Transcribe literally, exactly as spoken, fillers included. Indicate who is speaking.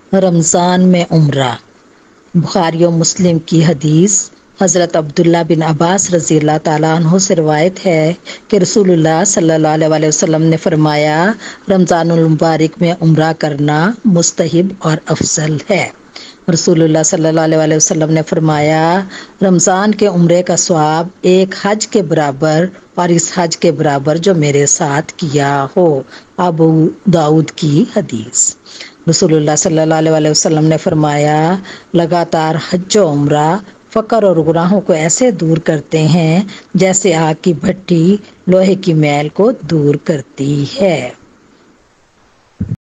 Speaker 1: रमज़ान में उम्रा। बुखारी और मुस्लिम की हदीस। हज़रत अब्दुल्ला बिन अब्बास रज़ी अल्लाह ताला अन्हु से रवायत है कि रसूलुल्लाह सल्लल्लाहु अलैहि वसल्लम ने फरमाया, रमज़ानुल मुबारक में उम्रा करना मुस्तहिब और अफजल है। रसूलुल्लाह सल्लल्लाहु अलैहि वसल्लम ने फरमाया, रमज़ान के उम्रे का सवाब एक हज के बराबर और इस हज के बराबर जो मेरे साथ किया हो। अबू दाऊद की हदीस। रसूलुल्लाह सल्लल्लाहु अलैहि वसल्लम ने फरमाया, लगातार हज व उम्रा फ़क्र और गुनाहों को ऐसे दूर करते हैं जैसे आग की भट्टी लोहे की मैल को दूर करती है।